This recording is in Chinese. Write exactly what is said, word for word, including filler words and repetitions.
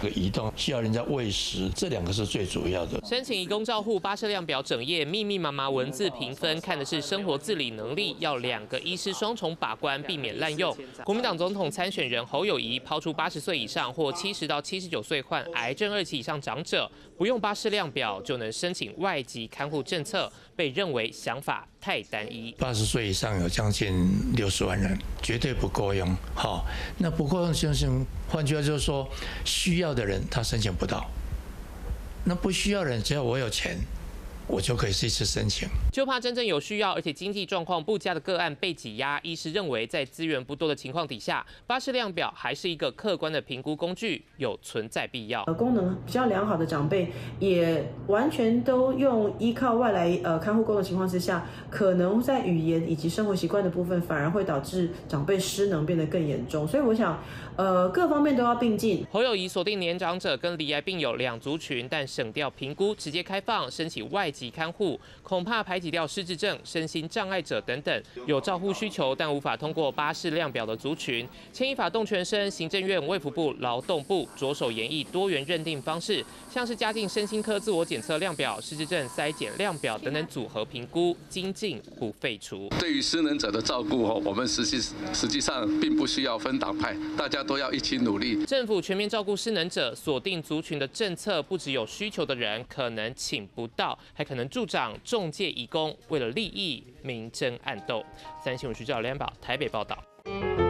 移动需要人家喂食，这两个是最主要的。 申请移工照护，巴氏量表整页密密麻麻文字评分，看的是生活自理能力，要两个医师双重把关，避免滥用。国民党总统参选人侯友宜抛出八十岁以上或七十到七十九岁患癌症二期以上长者，不用巴氏量表就能申请外籍看护政策，被认为想法太单一。 八十岁以上有将近六十万人，绝对不够用。好，那不够用，相信换句话就是说，需要的人他申请不到，那不需要的人，只要我有钱，我就可以去次申请。 就怕真正有需要而且经济状况不佳的个案被挤压。医师认为，在资源不多的情况底下，巴氏量表还是一个客观的评估工具，有存在必要。 呃，功能比较良好的长辈，也完全都用依靠外来呃看护工的情况之下，可能在语言以及生活习惯的部分，反而会导致长辈失能变得更严重。所以我想，呃，各方面都要并进。 侯友宜锁定年长者跟罹癌病友两族群，但省掉评估，直接开放申请外籍看护，恐怕排挤掉失智症、身心障碍者等等有照护需求但无法通过巴氏量表的族群。牵一发动全身，行政院、卫福部、劳动部着手研议多元认定方式，像是加进身心科自我检测量表、失智症筛检量表等等组合评估，精进不废除。 对于失能者的照顾，我们实际实际上并不需要分党派，大家都要一起努力。 政府全面照顾失能者，锁定族群的政策，不只有需求的人可能请不到，还可能助长仲介移工为了利益明争暗斗。三新闻徐兆良宝台北报道。